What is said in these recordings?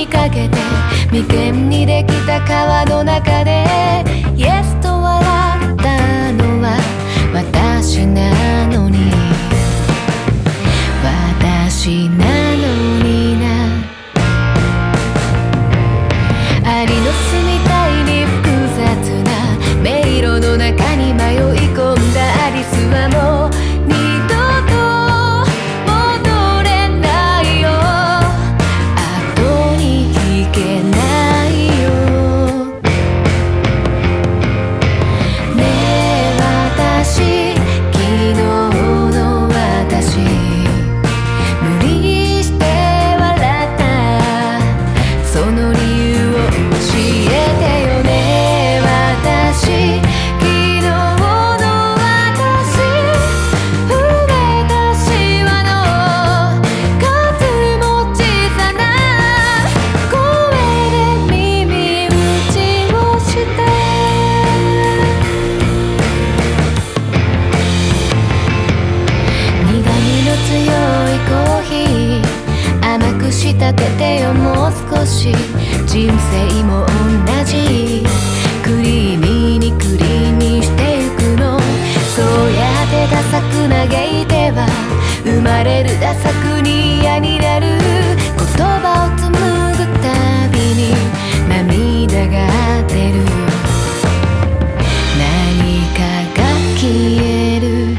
にかけて眉間にできた川の中でイエスと笑ったのは私なのに、私なのにな。アリの巣みたいに複雑な迷路の中に迷い込んだアリスはもう二度と戻れないよ。後に引けないよ。ねえ私、昨日の私、無理して笑ったその理由を教えてよね。私、昨日の私、埋めたシワの数も小さな声で耳打ちをして苦みの強いコーヒー甘く仕立ててよもう少し。人生も同じクリーミーにクリーンにしてゆくの。そうやってダサく嘆いては生まれるダサくに嫌になる。言葉を紡ぐたびに涙が出る。何かが消える。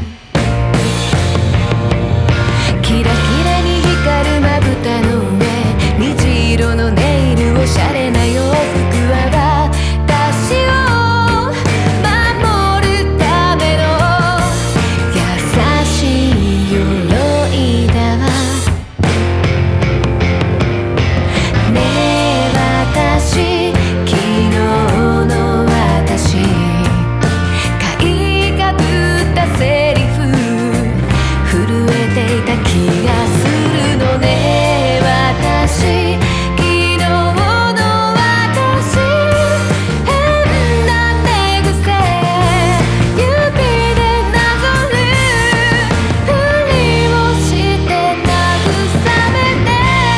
キラキラに光るまぶたの上、虹色のネイル、おしゃれな洋服は私を守るための優しい鎧だわ。ねえ私、昨日の私、買いかぶったセリフ震えていた気がするのね。私、昨日の私、変な寝癖指でなぞるふりをして慰めて、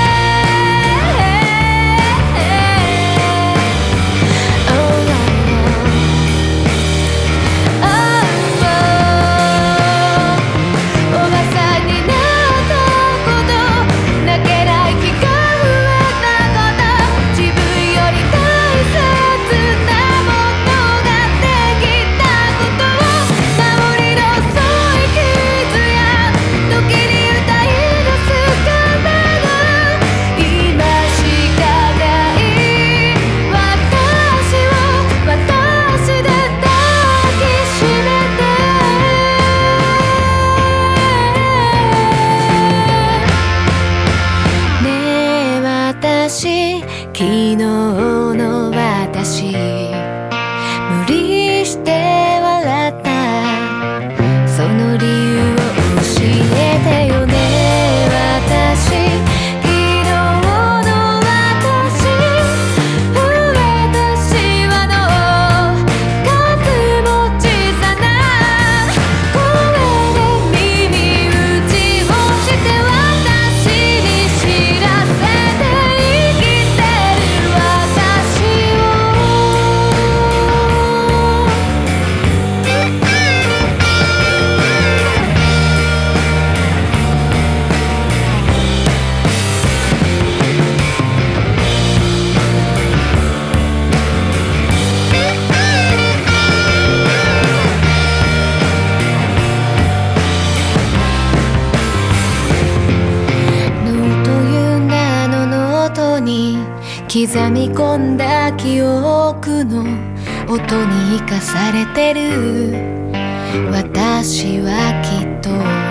おばさんになったこと、泣けない日が増えたこと、自分より大切なものができたことを、治りの遅い傷や時に歌い出すからの今しかない私を私で抱きしめて。ねえ私、昨日の私、無理して笑ったその理由を教えてよね。私、昨日の私、増えたシワの数も小さな声で耳打ちをして私に知らせて生きてる私ノという名のノートに刻み込んだ記憶の音に生かされてる私はきっと